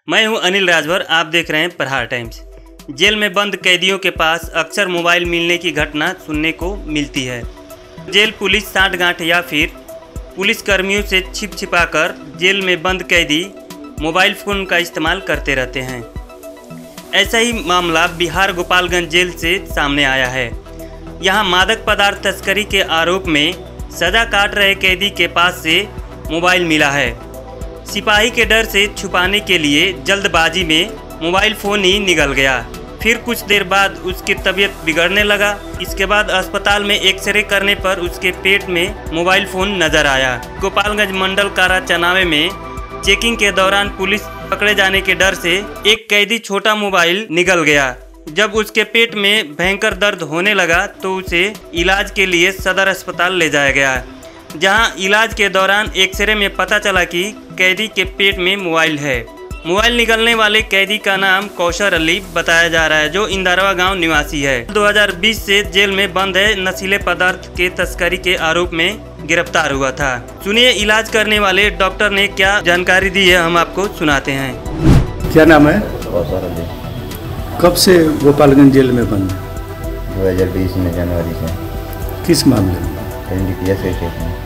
मैं हूं अनिल राजभर, आप देख रहे हैं प्रहार टाइम्स। जेल में बंद कैदियों के पास अक्सर मोबाइल मिलने की घटना सुनने को मिलती है। जेल पुलिस सांठगांठ या फिर पुलिस कर्मियों से छिपाकर जेल में बंद कैदी मोबाइल फ़ोन का इस्तेमाल करते रहते हैं। ऐसा ही मामला बिहार गोपालगंज जेल से सामने आया है। यहाँ मादक पदार्थ तस्करी के आरोप में सजा काट रहे कैदी के पास से मोबाइल मिला है। सिपाही के डर से छुपाने के लिए जल्दबाजी में मोबाइल फ़ोन ही निकल गया। फिर कुछ देर बाद उसकी तबीयत बिगड़ने लगा। इसके बाद अस्पताल में एक्सरे करने पर उसके पेट में मोबाइल फ़ोन नज़र आया। गोपालगंज मंडल कारा चनावे में चेकिंग के दौरान पुलिस पकड़े जाने के डर से एक कैदी छोटा मोबाइल निकल गया। जब उसके पेट में भयंकर दर्द होने लगा तो उसे इलाज के लिए सदर अस्पताल ले जाया गया, जहां इलाज के दौरान एक्सरे में पता चला कि कैदी के पेट में मोबाइल है। मोबाइल निकलने वाले कैदी का नाम कौशर अली बताया जा रहा है, जो इंदारवा गांव निवासी है। 2020 से जेल में बंद है। नशीले पदार्थ के तस्करी के आरोप में गिरफ्तार हुआ था। सुनिए इलाज करने वाले डॉक्टर ने क्या जानकारी दी है, हम आपको सुनाते हैं। क्या नाम है? कौशर अली। कब से गोपालगंज जेल में बंद है? 2020 में जनवरी से। किस मामले में? NDPS के केस में।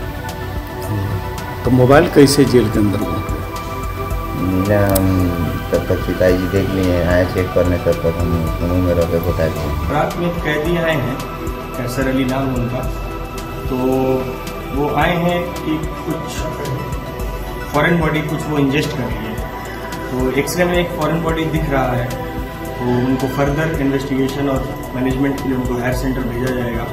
तो मोबाइल कैसे जेल के अंदर पहुँच गया? मिला, हम तब तक पिताजी जी देख लिए, आए चेक करने, तब तक हम सुनू में रह के बता दिए। रात में कैदी आए हैं, कैसर अली नाम है उनका। तो वो आए हैं कि कुछ फॉरेन बॉडी कुछ वो इंजेस्ट कर रही है। तो एक्सरे में एक फॉरेन बॉडी दिख रहा है, तो उनको फर्दर इन्वेस्टिगेशन और मैनेजमेंट के लिए उनको हायर सेंटर भेजा जाएगा।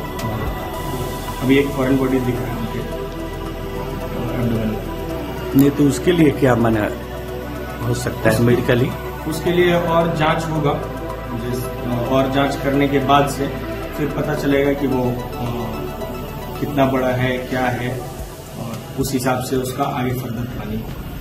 अभी एक फॉरेन बॉडी दिख रहा है उनके एब्डोमेन। नहीं तो उसके लिए क्या माना हो सकता है मेडिकली? उसके लिए और जांच होगा, और जांच करने के बाद से फिर पता चलेगा कि वो कितना बड़ा है, क्या है, और उस हिसाब से उसका आगे फर्दर प्लानिंग होगा।